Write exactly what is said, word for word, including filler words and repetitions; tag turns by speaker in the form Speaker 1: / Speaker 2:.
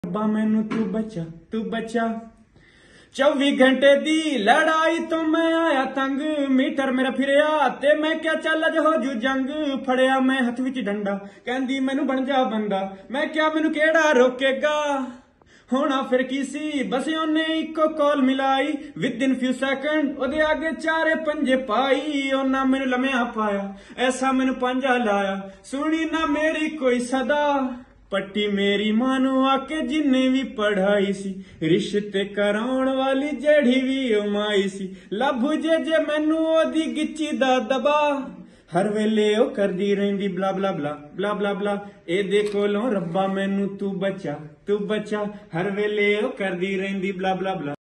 Speaker 1: ਰੱਬਾ ਮੈਨੂੰ ਤੂੰ ਬਚਾ ਤੂੰ ਬਚਾ। चौबी घंटे दी लड़ाई तो मैं आया तंग, मीटर मेरा फिरया ते मैं क्या चल अज हो जू जंग। फड़िया मैं हथ विच डंडा कहंदी मैनू बन जा बंदा, मैं क्या मैनू केड़ा रोकेगा। होना फिर की सी बस ओने इको कॉल मिलाई, विद इन फ्यू सैकंड ओदे आगे चारे पंजे पाई। ओना मैनू लम्या पाया ऐसा मैनू पंजा लाया, सुनी ना मेरी कोई सदा। पट्टी मेरी मानो आके जिन्ने भी पढ़ाई सी, रिश्ते कराउण वाली जेड़ी भी उमाई सी। लभ जे जे मैनू ओदी गिच्ची दा दबा, हर वेले ओ करदी रहिंदी बला बला बला बला बला बला। एदे कोलों रब्बा मैनू तू बचा तू बचा, हर वेले ओ करदी रहिंदी बला बला बला।